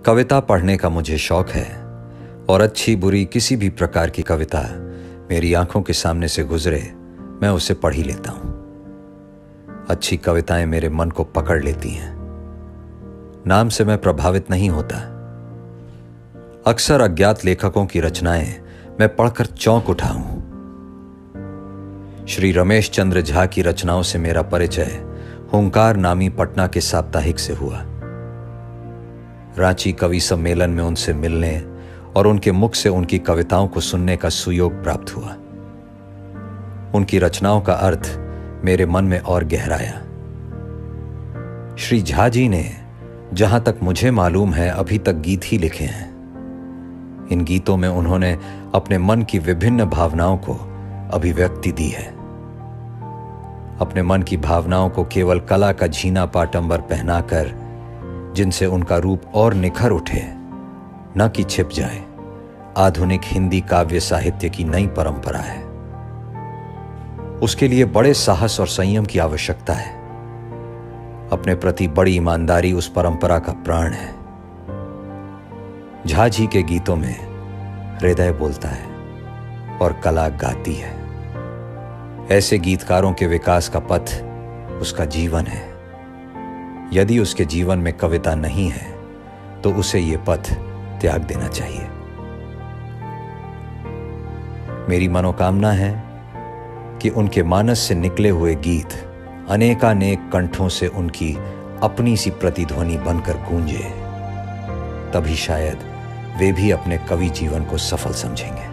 कविता पढ़ने का मुझे शौक है और अच्छी बुरी किसी भी प्रकार की कविता मेरी आंखों के सामने से गुजरे मैं उसे पढ़ ही लेता हूं। अच्छी कविताएं मेरे मन को पकड़ लेती हैं। नाम से मैं प्रभावित नहीं होता। अक्सर अज्ञात लेखकों की रचनाएं मैं पढ़कर चौंक उठा हूं। श्री रमेश चंद्र झा की रचनाओं से मेरा परिचय हुंकार नामी पटना के साप्ताहिक से हुआ। रांची कवि सम्मेलन में उनसे मिलने और उनके मुख से उनकी कविताओं को सुनने का सुयोग प्राप्त हुआ। उनकी रचनाओं का अर्थ मेरे मन में और गहराया। श्री झा जी ने जहां तक मुझे मालूम है अभी तक गीत ही लिखे हैं। इन गीतों में उन्होंने अपने मन की विभिन्न भावनाओं को अभिव्यक्ति दी है। अपने मन की भावनाओं को केवल कला का झीना पाटंबर पहनाकर जिनसे उनका रूप और निखर उठे, न कि छिप जाए, आधुनिक हिंदी काव्य साहित्य की नई परंपरा है। उसके लिए बड़े साहस और संयम की आवश्यकता है। अपने प्रति बड़ी ईमानदारी उस परंपरा का प्राण है। झा जी के गीतों में हृदय बोलता है और कला गाती है। ऐसे गीतकारों के विकास का पथ उसका जीवन है। यदि उसके जीवन में कविता नहीं है तो उसे यह पथ त्याग देना चाहिए। मेरी मनोकामना है कि उनके मानस से निकले हुए गीत अनेकानेक कंठों से उनकी अपनी सी प्रतिध्वनि बनकर गूंजे। तभी शायद वे भी अपने कवि जीवन को सफल समझेंगे।